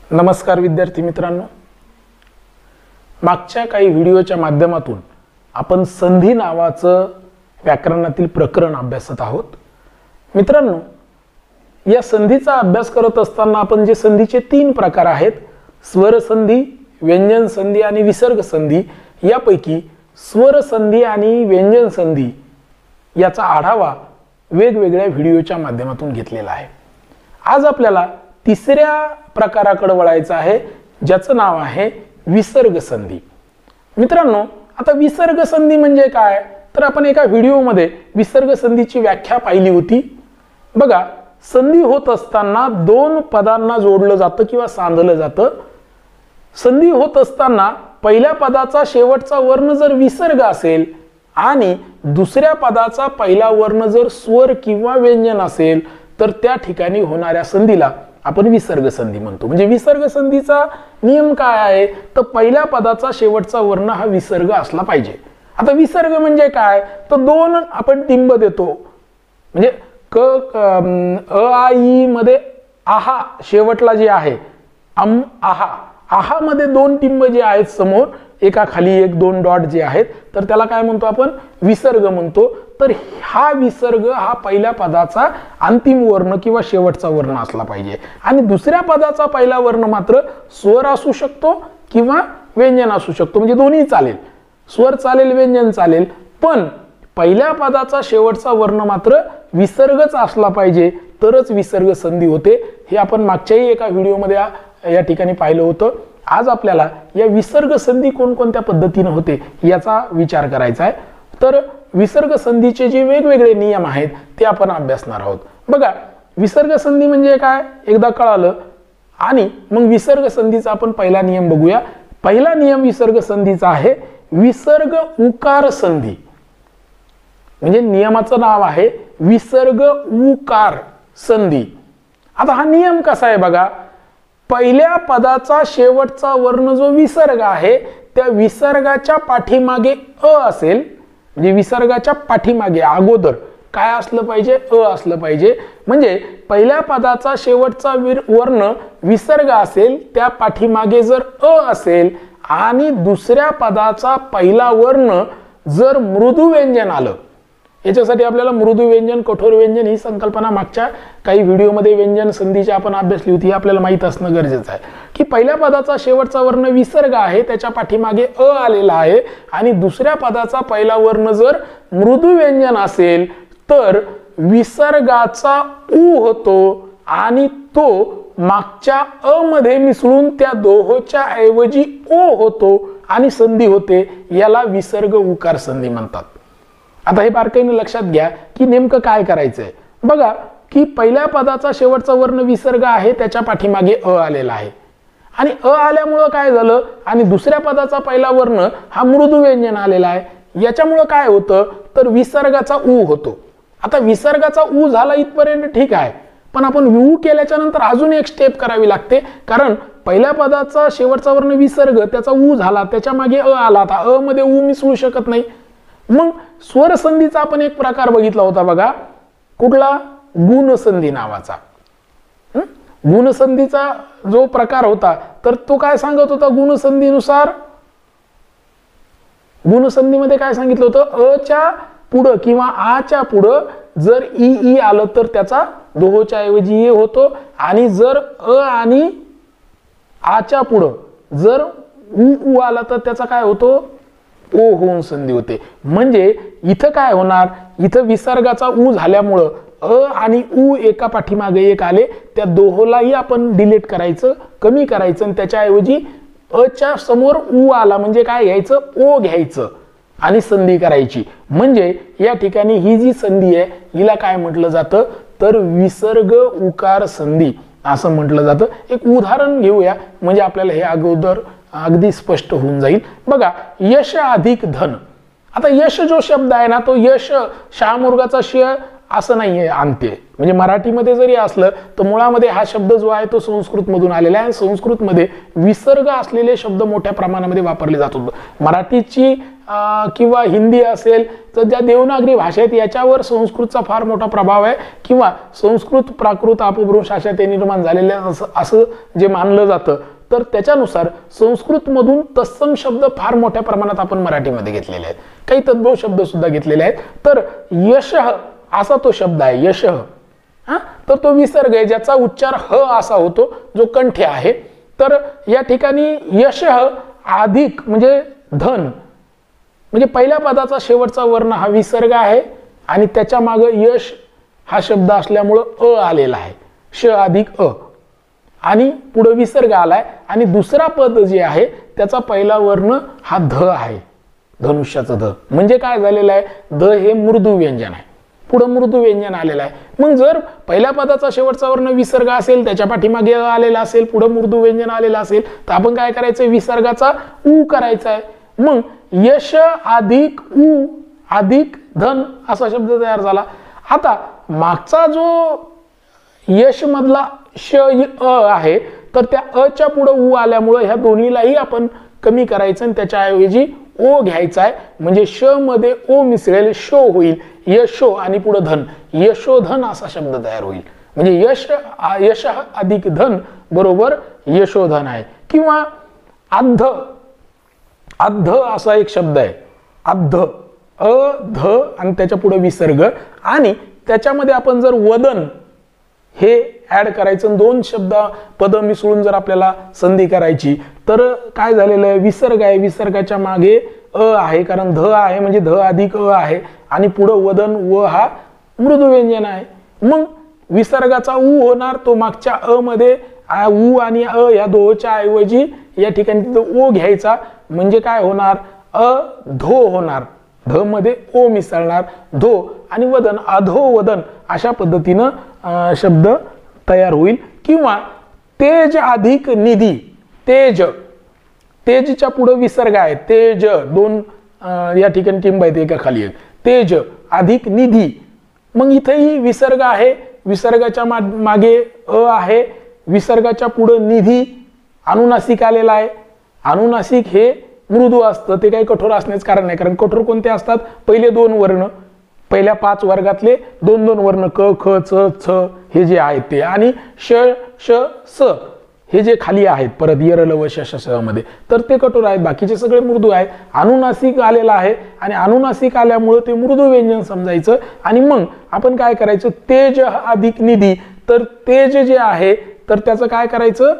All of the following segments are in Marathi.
नमस्कार विद्यार्थी मित्रांनो, मागच्या काही व्हिडिओच्या माध्यमातून आपण संधी नावाचं व्याकरणातील प्रकरण अभ्यासत आहोत. मित्रांनो, या संधीचा अभ्यास करत असताना आपण जे संधीचे 3 प्रकार आहेत, स्वर संधी, व्यंजन संधी आणि विसर्ग संधी, यापैकी स्वर संधी आणि व्यंजन संधी याचा आढावा वेगवेगळ्या व्हिडिओच्या माध्यमातून घेतलेला आहे. आज आपल्याला तिसऱ्या प्रकाराकडे वळायचं आहे, ज्याचं नाव आहे विसर्ग संधी. मित्रांनो, आता विसर्ग संधी म्हणजे काय, तर आपण एका व्हिडिओमध्ये विसर्ग संधीची व्याख्या पाहिली होती. बघा, संधी होत असताना 2 पदांना जोडलं जातं किंवा सांधलं जातं. संधी होत असताना पहिल्या पदाचा शेवटचा वर्ण जर विसर्ग असेल आणि दुसऱ्या पदाचा पहिला वर्ण जर स्वर किंवा व्यंजन असेल तर त्या ठिकाणी होणाऱ्या संधीला आपण विसर्ग संधी म्हणतो. म्हणजे विसर्ग संधीचा नियम काय आहे, तर पहिल्या पदाचा शेवटचा वर्ण हा विसर्ग असला पाहिजे. आता विसर्ग म्हणजे काय, तर 2 आपण टिंब देतो. म्हणजे अ आ इ मध्ये आहा शेवटला जे आहे आहा, आहा मध्ये 2 टिंब जे आहेत समोर, एका खाली 1-2 डॉट जे आहेत, तर त्याला काय म्हणतो आपण, विसर्ग म्हणतो. तर हा विसर्ग हा पहिल्या पदाचा अंतिम वर्ण किंवा शेवटचा वर्ण असला पाहिजे आणि दुसऱ्या पदाचा पहिला वर्ण मात्र स्वर असू शकतो किंवा व्यंजन असू शकतो. म्हणजे दोन्ही चालेल, स्वर चालेल, व्यंजन चालेल, पण पहिल्या पदाचा शेवटचा वर्ण मात्र विसर्गच असला पाहिजे, तरच विसर्ग संधी होते. हे आपण मागच्याही एका व्हिडिओमध्ये या ठिकाणी पाहिलं होतं. आज आपल्याला या विसर्ग संधी कोणकोणत्या पद्धतीने होते याचा विचार करायचा आहे. तर विसर्ग संधीचे जे वेगवेगळे नियम आहेत ते आपण अभ्यासणार आहोत. बघा, विसर्ग संधी म्हणजे काय एकदा कळालं, आणि मग विसर्ग संधीचा आपण पहिला नियम बघूया. पहिला नियम विसर्ग संधीचा आहे विसर्ग उकार संधी. म्हणजे नियमाचं नाव आहे विसर्ग उकार संधी. आता हा नियम कसा आहे बघा, पहिल्या पदाचा शेवटचा वर्ण जो विसर्ग आहे त्या विसर्गाच्या पाठीमागे अ असेल. म्हणजे विसर्गाच्या पाठीमागे अगोदर काय असलं पाहिजे, अ असलं पाहिजे. म्हणजे पहिल्या पदाचा शेवटचा वर्ण विसर्ग असेल, त्या पाठीमागे जर अ असेल आणि दुसऱ्या पदाचा पहिला वर्ण जर मृदू व्यंजन आलं. याच्यासाठी आपल्याला मृदू व्यंजन, कठोर व्यंजन ही संकल्पना मागच्या काही व्हिडिओमध्ये व्यंजन संधीची आपण अभ्यासली होती. आपल्याला माहित असणं गरजेचं आहे की पहिल्या पदाचा शेवटचा वर्ण विसर्ग आहे, त्याच्या पाठीमागे अ आलेला आहे आणि दुसऱ्या पदाचा पहिला वर्ण जर मृदू व्यंजन असेल तर विसर्गाचा उ होतो आणि तो मागच्या अ मध्ये मिसळून त्या दोहोच्या ऐवजी ओ होतो आणि संधी होते. याला विसर्ग उकार संधी म्हणतात. आता हे बारकाईने लक्षात घ्या की नेमकं काय करायचंय. बघा की पहिल्या पदाचा शेवटचा वर्ण विसर्ग आहे, त्याच्या पाठीमागे अ आलेला आहे आणि अ आल्यामुळं काय झालं, आणि दुसऱ्या पदाचा पहिला वर्ण हा मृदू व्यंजन आलेला आहे. याच्यामुळं काय होतं, तर विसर्गाचा उ होतो. आता विसर्गाचा उ झाला इथपर्यंत ठीक आहे, पण आपण उ केल्याच्या नंतर अजून एक स्टेप करावी लागते. कारण पहिल्या पदाचा शेवटचा वर्ण विसर्ग, त्याचा उ झाला, त्याच्या मागे अ आला. आता अ मध्ये उ मिसळू शकत नाही. मग स्वर संधीचा आपण एक प्रकार बघितला होता बघा, कुठला, गुणसंधी नावाचा. गुणसंधीचा जो प्रकार होता तर तो काय सांगत होता, गुणसंधीनुसार गुणसंधीमध्ये काय सांगितलं होतं, अ च्या पुढं किंवा आ च्या पुढं जर ई आलं तर त्याचा दोहोच्या ऐवजी ए होतो, आणि जर अ आणि आ च्या पुढं जर उ आला तर त्याचा काय होतो, ओ होऊन संधी होते. म्हणजे इथं काय होणार, इथं विसर्गाचा उ झाल्यामुळं अ आणि उ एका पाठीमागे एक आले, त्या दोहोलाही आपण डिलीट करायचं, कमी करायचं आणि त्याच्याऐवजी अ च्या समोर उ आला म्हणजे काय घ्यायचं, ओ घ्यायचं आणि संधी करायची. म्हणजे या ठिकाणी ही जी संधी आहे हिला काय म्हटलं जातं, तर विसर्ग उकार संधी असं म्हटलं जातं. एक उदाहरण घेऊया म्हणजे आपल्याला हे अगोदर अगदी स्पष्ट होऊन जाईल. बघा, यश अधिक धन. आता यश जो शब्द आहे ना, तो यश शहामुर्गाचा श असं नाहीये आणते. म्हणजे मराठीमध्ये जरी असलं तर मुळामध्ये हा शब्द जो आहे तो संस्कृत मधून आलेला आहे. संस्कृत मध्ये विसर्ग असलेले शब्द मोठ्या प्रमाणामध्ये वापरले जात होते. मराठीची किंवा हिंदी असेल तर ज्या देवनागरी भाषा आहेत याच्यावर संस्कृतचा फार मोठा प्रभाव आहे, किंवा संस्कृत प्राकृत अपभ्रंश अशा ते निर्माण झालेले असं जे मानलं जातं. तर त्याच्यानुसार संस्कृतमधून तत्सम शब्द फार मोठ्या प्रमाणात आपण मराठीमध्ये घेतलेले आहेत, काही तद्भव शब्द सुद्धा घेतलेले आहेत. तर यशः असा तो शब्द आहे, यशः. तर तो विसर्ग आहे ज्याचा उच्चार ह असा होतो, जो कंठ्य आहे. तर या ठिकाणी यशः अधिक म्हणजे धन, म्हणजे पहिल्या पदाचा शेवटचा वर्ण हा विसर्ग आहे आणि त्याच्या मागे यश हा शब्द असल्यामुळं अ आलेला आहे, श अधिक अ, आणि पुढे विसर्ग आलाय. आणि दुसरा पद जे आहे त्याचा पहिला वर्ण हा ध आहे, धनुष्याचं ध. म्हणजे काय झालेलं आहे, ध हे मृदू व्यंजन आहे, पुढे मृदू व्यंजन आलेलं आहे. मग जर पहिल्या पदाचा शेवटचा वर्ण विसर्ग असेल, त्याच्या पाठीमागे अ आलेला असेल, पुढे मृदू व्यंजन आलेलं असेल, तर आपण काय करायचं, विसर्गाचा उ करायचा आहे. मग यश अधिक उ अधिक धन असा शब्द तयार झाला. आता मागचा जो यश मधला श अ आहे, तर त्या अ च्या पुढे उ आल्यामुळे ह्या दोन्हीलाही आपण कमी करायचं आणि त्याच्याऐवजी ओ घ्यायचा आहे. म्हणजे श मध्ये ओ मिसळेल, शो होईल, यशो आणि पुढे धन, यशोधन असा शब्द तयार होईल. म्हणजे यश अधिक धन बरोबर यशोधन आहे. किंवा आद्ध, आद्ध असा एक शब्द आहे, आद्ध, अ ध आणि त्याच्या पुढे विसर्ग, आणि त्याच्यामध्ये आपण जर वदन हे ऍड करायचं, दोन शब्द पद मिसळून जर आपल्याला संधी करायची, तर काय झालेलं आहे, विसर्ग आहे, विसर्गाच्या मागे अ आहे, कारण ध आहे म्हणजे ध अधिक अ आहे, आणि पुढे वदन व हा मृदू व्यंजन आहे. मग विसर्गाचा उ होणार, तो मागच्या अ मध्ये उ आणि अ या दोच्या ऐवजी या ठिकाणी तिथं ओ घ्यायचा. म्हणजे काय होणार, अ धो होणार, ध मध्ये ओ मिसळणार, धो, आणि वदन अधो वदन अशा पद्धतीनं शब्द तयार होईल. किंवा तेज अधिक निधी, तेज, तेजच्या पुढे विसर्ग आहे, तेज, दोन या ठिकाणी टिंब आहेत एका खाली एक, तेज अधिक निधी. मग इथेही विसर्ग आहे, विसर्गाच्या मागे अ आहे, विसर्गाच्या पुढे निधी, अनुनासिक आलेला आहे. अनुनासिक हे मृदू असतं, ते काही कठोर असण्याचं कारण नाही, कारण कठोर कोणते असतात, पहिले दोन वर्ण, पहिल्या 5 वर्गातले दोन दोन वर्ण क ख च छ हे जे आहेत ते, आणि श श स हे जे खाली आहेत परत यर ल व श श मध्ये, तर ते कठोर आहेत, बाकीचे सगळे मृदू आहेत. अनुनासिक आलेला आहे आणि अनुनासिक आल्यामुळे ते मृदू व्यंजन समजायचं. आणि मग आपण काय करायचं, तेज अधिक निधी, तर तेज जे आहे तर त्याचं काय करायचं,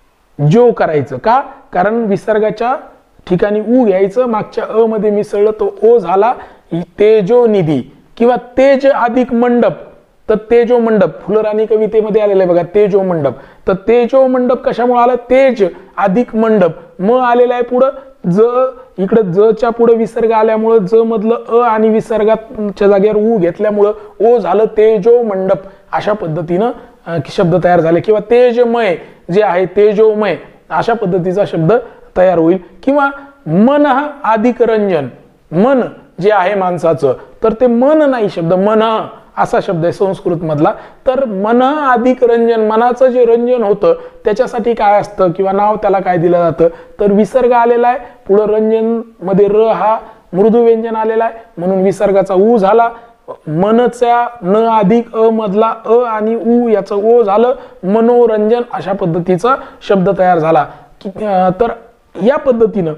जो करायचं. का, कारण विसर्गाच्या ठिकाणी उ घ्यायचं, मागच्या अ मध्ये मिसळलं तो ओ झाला, तेजो निधी. किंवा तेज अधिक मंडप, तर तेजो मंडप फुलराणी कवितेमध्ये आलेलं आहे बघा, तेजो मंडप. तर तेजो मंडप कशामुळे आलं, तेज अधिक मंडप, म आलेला आहे पुढं, ज इकडे ज च्या पुढे विसर्ग आल्यामुळं ज मधलं अ आणि विसर्गाच्या जागेवर उ घेतल्यामुळं ओ झालं तेजो मंडप. अशा पद्धतीनं शब्द तयार झाले. किंवा तेजमय जे आहे, तेजोमय अशा पद्धतीचा शब्द तयार होईल. किंवा मन अधिक रंजन, मन जे आहे माणसाचं, तर ते मन नाही शब्द, मन असा शब्द आहे संस्कृत मधला. तर मन अधिक रंजन, मनाचं जे रंजन होतं त्याच्यासाठी काय असतं किंवा नाव त्याला काय दिलं जातं, तर विसर्ग आलेला आहे, पुढे रंजन मध्ये र हा मृदू व्यंजन आलेला आहे, म्हणून विसर्गाचा उ झाला. मनच्या न अधिक अ मधला अ आणि उ याचं ओ झालं, मनोरंजन अशा पद्धतीचा शब्द तयार झाला. तर या पद्धतीनं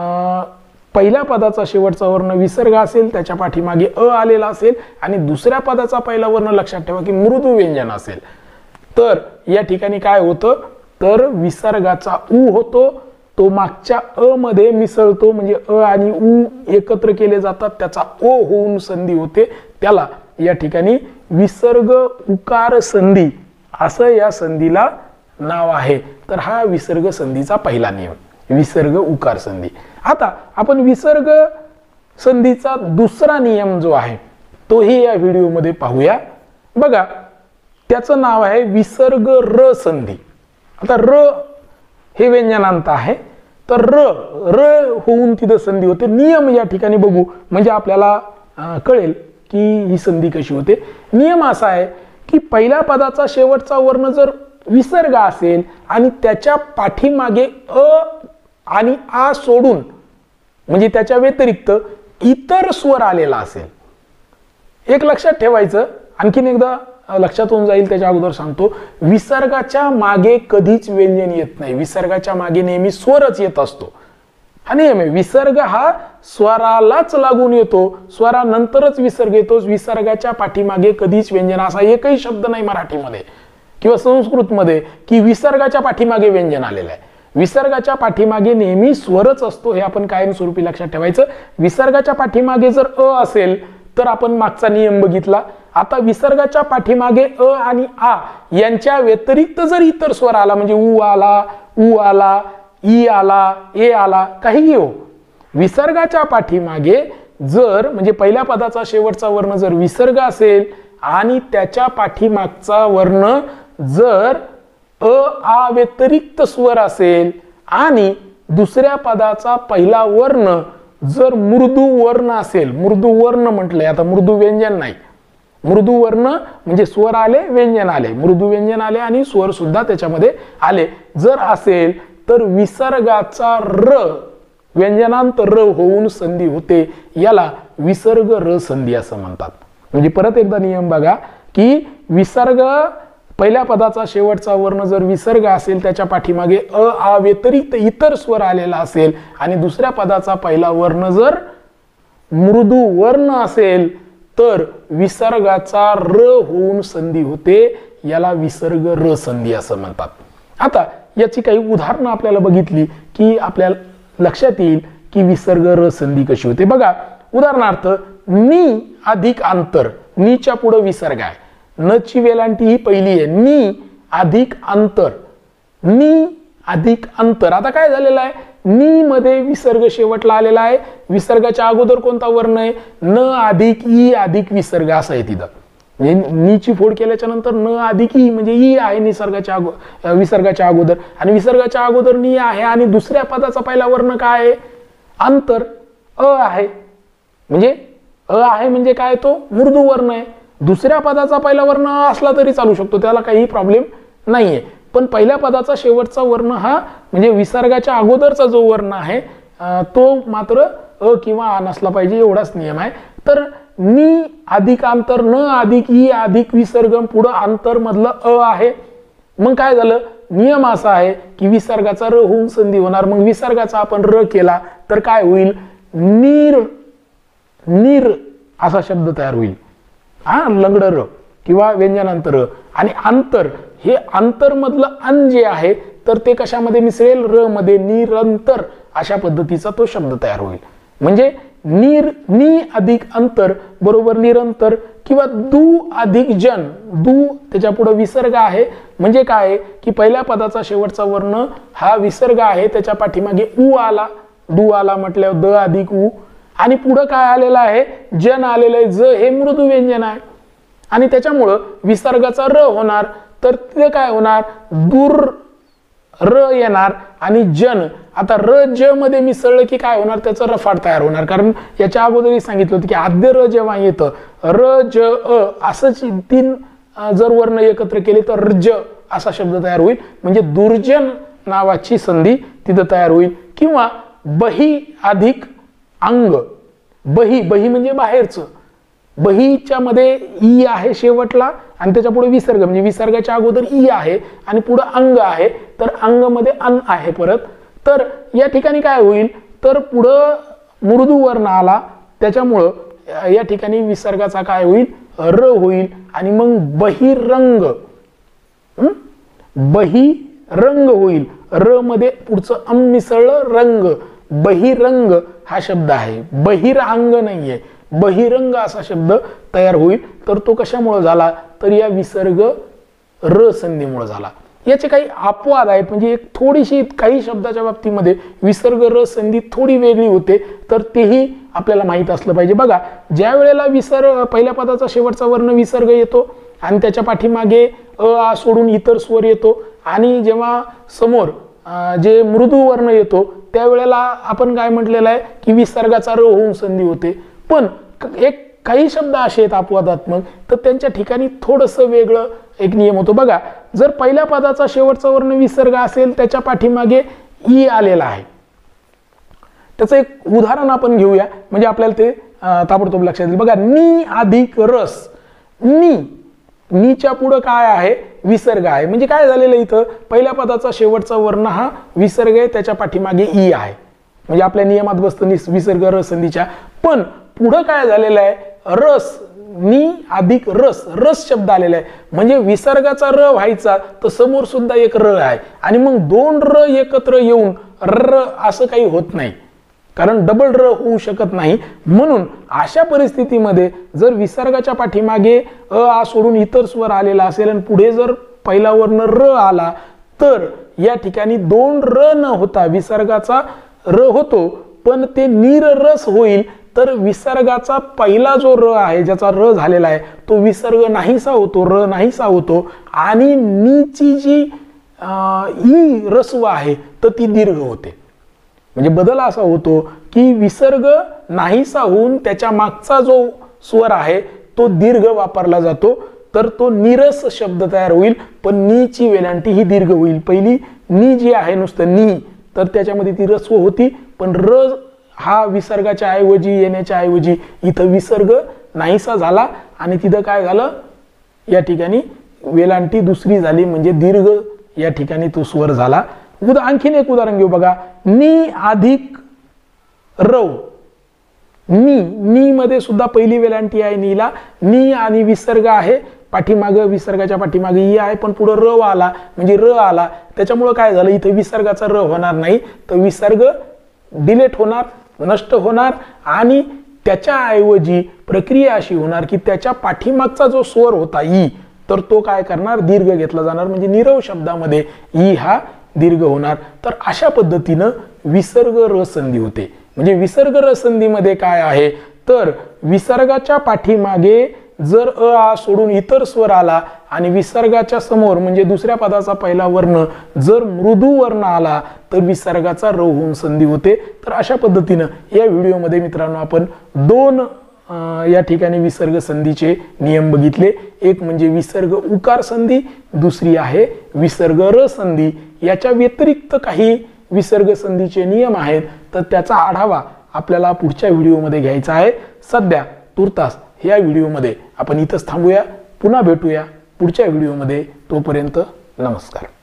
पहिल्या पदाचा शेवटचा वर्ण विसर्ग असेल, त्याच्या पाठीमागे अ आलेला असेल, आणि दुसऱ्या पदाचा पहिला वर्ण लक्षात ठेवा की मृदू व्यंजन असेल, तर या ठिकाणी काय होतं, तर विसर्गाचा उ होतो, तो मागच्या अ मध्ये मिसळतो, म्हणजे अ आणि उ एकत्र केले जातात, त्याचा ओ होऊन संधी होते, त्याला या ठिकाणी विसर्ग उकार संधी असं या संधीला नाव आहे. तर हा विसर्ग संधीचा पहिला नियम, विसर्ग उकार संधी. आता आपण विसर्ग संधीचा दुसरा नियम जो आहे तोही या व्हिडिओमध्ये पाहूया. बघा, त्याचं नाव आहे विसर्ग र संधी. आता र हे व्यंजनांत आहे, तर र र होऊन तिथं संधी होते. नियम या ठिकाणी बघू म्हणजे आपल्याला कळेल की ही संधी कशी होते. नियम असा आहे की पहिल्या पदाचा शेवटचा वर्ण जर विसर्ग असेल आणि त्याच्या पाठीमागे अ आणि आ सोडून म्हणजे त्याच्या व्यतिरिक्त इतर स्वर आलेला असेल. एक लक्षात ठेवायचं, आणखीन एकदा लक्षात होऊन जाईल त्याच्या अगोदर सांगतो, विसर्गाच्या मागे कधीच व्यंजन येत नाही. विसर्गाच्या मागे नेहमी स्वरच येत असतो. हा नियम आहे. विसर्ग हा स्वरालाच लागून येतो, स्वरानंतरच विसर्ग येतो. विसर्गाच्या पाठीमागे कधीच व्यंजन असा एकही शब्द नाही मराठीमध्ये किंवा संस्कृतमध्ये की विसर्गाच्या पाठीमागे व्यंजन आलेलं आहे. विसर्गाच्या पाठीमागे नेहमी स्वरच असतो, हे आपण कायमस्वरूपी लक्षात ठेवायचं. विसर्गाच्या पाठीमागे जर अ असेल तर आपण मागचा नियम बघितला. आता विसर्गाच्या पाठीमागे अ आणि आ यांच्या व्यतिरिक्त जर इतर स्वर आला, म्हणजे उ आला, उ आला, ई आला, ए आला, काहीही हो, विसर्गाच्या पाठीमागे जर म्हणजे पहिल्या पदाचा शेवटचा वर्ण जर विसर्ग असेल आणि त्याच्या पाठीमागचा वर्ण जर अ आ व्यतिरिक्त स्वर असेल आणि दुसऱ्या पदाचा पहिला वर्ण जर मृदू वर्ण असेल, मृदू वर्ण म्हटलंय, आता मृदू व्यंजन नाही, मृदू वर्ण म्हणजे स्वर आले व्यंजन आले, मृदू व्यंजन आले आणि स्वर सुद्धा त्याच्यामध्ये आले जर असेल तर विसर्गाचा र व्यंजनांत र होऊन संधी होते, याला विसर्ग र संधी असं म्हणतात. म्हणजे परत एकदा नियम बघा की विसर्ग पहिल्या पदाचा शेवटचा वर्ण जर विसर्ग असेल त्याच्या पाठीमागे अ आ व्यतिरिक्त इतर स्वर आलेला असेल आणि दुसऱ्या पदाचा पहिला वर्ण जर मृदू वर्ण असेल तर विसर्गाचा र होऊन संधी होते, याला विसर्ग र संधी असं म्हणतात. आता याची काही उदाहरणं आपल्याला बघितली की आपल्याला लक्षात येईल की विसर्ग र संधी कशी होते. बघा उदाहरणार्थ नी अधिक अंतर, नीच्या पुढे विसर्ग आहे, न ची वेलांटी ही पहिली आहे, नी अधिक अंतर, नी अधिक अंतर. आता काय झालेलं आहे, नी मध्ये विसर्ग शेवटला आलेला आहे, विसर्गाच्या अगोदर कोणता वर्ण आहे, न अधिक ई अधिक विसर्ग असा आहे तिथं. म्हणजे नीची फोड केल्याच्या नंतर न अधिक ई म्हणजे ई आहे निसर्गाच्या विसर्गाच्या अगोदर आणि विसर्गाच्या अगोदर नी आहे आणि दुसऱ्या पदाचा पहिला वर्ण काय आहे, अंतर अ आहे. म्हणजे अ आहे म्हणजे काय, तो मृदू वर्ण आहे. दुसऱ्या पदाचा पहिला वर्ण असला तरी चालू शकतो, त्याला काही प्रॉब्लेम नाहीये. पण पहिल्या पदाचा शेवटचा वर्ण हा म्हणजे विसर्गाच्या अगोदरचा जो वर्ण आहे तो मात्र अ किंवा आ नसला पाहिजे, एवढाच नियम आहे. तर नी अधिक अंतर, न अधिक ई अधिक विसर्ग, पुढं अंतर मधलं अ आहे. मग काय झालं, नियम असा आहे की विसर्गाचा र होऊन संधी होणार. मग विसर्गाचा आपण र केला तर काय होईल, नीर, नीर असा शब्द तयार होईल. लंगड र किंवा व्यंजनांतर. आणि अंतर, हे अंतर मधलं अन जे आहे तर ते कशामध्ये मिसळेल, र मध्ये, निरंतर अशा पद्धतीचा तो शब्द तयार होईल. म्हणजे नी अधिक अंतर बरोबर निरंतर किंवा दू अधिक जन, दू त्याच्या पुढे विसर्ग आहे म्हणजे काय की पहिल्या पदाचा शेवटचा वर्ण हा विसर्ग आहे, त्याच्या पाठीमागे उ आला, दू आला म्हटल्यावर द अधिक उ आणि पुढं काय आलेलं आहे, जन आलेलं आहे, ज हे मृदू व्यंजन आहे आणि त्याच्यामुळं विसर्गाचा र होणार. तर ते काय होणार, दूर र येणार आणि जन. आता र ज मध्ये मिसळलं की काय होणार, त्याचं रफाट तयार होणार. कारण याच्या अगोदरही सांगितलं होतं की आद्य र जेव्हा येतं र ज अ असंच तीन जर वर्ण एकत्र केले तर रज असा शब्द तयार होईल. म्हणजे दुर्जन नावाची संधी तिथं तयार होईल. किंवा बही अधिक अंग, बही, बही म्हणजे बाहेरचं, बहीच्या मध्ये ई आहे शेवटला आणि त्याच्या पुढे विसर्ग म्हणजे विसर्गाच्या अगोदर ई आहे आणि पुढे अंग आहे, तर अंग मध्ये अन आहे परत. तर या ठिकाणी काय होईल, तर पुढं मृदू वर्ण आला त्याच्यामुळं या ठिकाणी विसर्गाचा काय होईल, र होईल आणि मग बहिरंग, बहिरंग होईल. र मध्ये पुढचं अम मिसळलं, रंग, बहिरंग हा शब्द आहे, बहिरांग नाहीये, बहिरंग असा शब्द तयार होईल. तर तो कशामुळे झाला, तर या विसर्ग र संधीमुळे झाला. याचे काही अपवाद आहेत, म्हणजे एक थोडीशी काही शब्दाच्या बाबतीमध्ये विसर्ग र संधी थोडी वेगळी होते, तर तेही आपल्याला माहित असलं पाहिजे. बघा ज्या वेळेला विसर्ग पहिल्या पदाचा शेवटचा वर्ण विसर्ग येतो आणि त्याच्या पाठीमागे अ आ सोडून इतर स्वर येतो आणि जेव्हा समोर जे मृदू वर्ण येतो त्यावेळेला आपण काय म्हटलेलं आहे की विसर्गाचा र होऊन संधी होते. पण एक काही शब्द असे आहेत अपवादात्मक, तर त्यांच्या ठिकाणी थोडंसं वेगळं एक नियम होतो. बघा जर पहिल्या पदाचा शेवटचा वर्ण विसर्ग असेल त्याच्या पाठीमागे ई आलेला आहे, त्याचं एक उदाहरण आपण घेऊया, म्हणजे आपल्याला ते ताबडतोब लक्षात येईल. बघा, नी अधिक रस. नीच्या पुढं काय आहे? विसर्ग आहे. म्हणजे काय झालेलं इथं, पहिल्या पदाचा शेवटचा वर्ण हा विसर्ग आहे, त्याच्या पाठीमागे ई आहे. म्हणजे आपल्या नियमात बसतं विसर्ग रस संधीच्या. पण पुढं काय झालेलं आहे? रस, नी अधिक रस, रस शब्द आलेला आहे. म्हणजे विसर्गाचा र व्हायचा तर समोर सुद्धा एक र आहे, आणि मग दोन र एकत्र येऊन र असं काही होत नाही, कारण डबल र होऊ शकत नाही. म्हणून अशा परिस्थितीमध्ये जर विसर्गाच्या पाठीमागे आ सोडून इतर स्वर आलेला असेल आणि पुढे जर पहिला वर्ण र आला, तर या ठिकाणी दोन र न होता विसर्गाचा र होतो, पण ते नीररस होईल. तर विसर्गाचा पहिला जो र आहे, ज्याचा र झालेला आहे, तो विसर्ग नाहीसा होतो, र नाहीसा होतो, आणि नीची जी ई रस्व आहे तर ती दीर्घ होते. म्हणजे बदल असा होतो की विसर्ग नाहीसा होऊन त्याच्या मागचा जो स्वर आहे तो दीर्घ वापरला जातो, तर तो निरस शब्द तयार होईल. पण नीची वेलांटी ही दीर्घ होईल. पहिली नी जी आहे नुसतं नी, तर त्याच्यामध्ये ती रस्व होती, पण र हा विसर्गाच्या ऐवजी, येण्याच्या ऐवजी इथं विसर्ग नाहीसा झाला, आणि तिथं काय झालं, या ठिकाणी वेलांटी दुसरी झाली, म्हणजे दीर्घ या ठिकाणी तो स्वर झाला. आणखीन एक उदाहरण घेऊ. बघा, नी अधिक रव. नी मध्ये सुद्धा पहिली वेलांटी आहे नीला, नी आणि विसर्ग आहे, पाठीमाग विसर्गाच्या पाठीमागे ई आहे, पण पुढे र आला, म्हणजे र आला. त्याच्यामुळे काय झालं, इथे विसर्गाचा र होणार नाही, तर विसर्ग डिलीट होणार, नष्ट होणार, आणि त्याच्या ऐवजी प्रक्रिया अशी होणार की त्याच्या पाठीमागचा जो स्वर होता ई, तर तो काय करणार, दीर्घ घेतला जाणार. म्हणजे निरव शब्दामध्ये ई हा दीर्घ होणार. तर अशा पद्धतीनं विसर्ग र संधी होते. म्हणजे विसर्ग र संधीमध्ये काय आहे, तर विसर्गाच्या पाठीमागे जर आ सोडून इतर स्वर आला आणि विसर्गाच्या समोर म्हणजे दुसऱ्या पदाचा पहिला वर्ण जर मृदू वर्ण आला तर विसर्गाचा र होऊन संधी होते. तर अशा पद्धतीनं या व्हिडिओमध्ये मित्रांनो आपण दोन या ठिकाणी विसर्ग संधीचे नियम बघितले. एक म्हणजे विसर्ग उकार संधी, दुसरी आहे विसर्ग र संधी. याच्या व्यतिरिक्त काही विसर्ग संधीचे नियम आहेत, तर त्याचा आढावा आपल्याला पुढच्या व्हिडिओमध्ये घ्यायचा आहे. सध्या तुर्तास या व्हिडिओमध्ये आपण इथंच थांबूया. पुन्हा भेटूया पुढच्या व्हिडिओमध्ये. तोपर्यंत नमस्कार.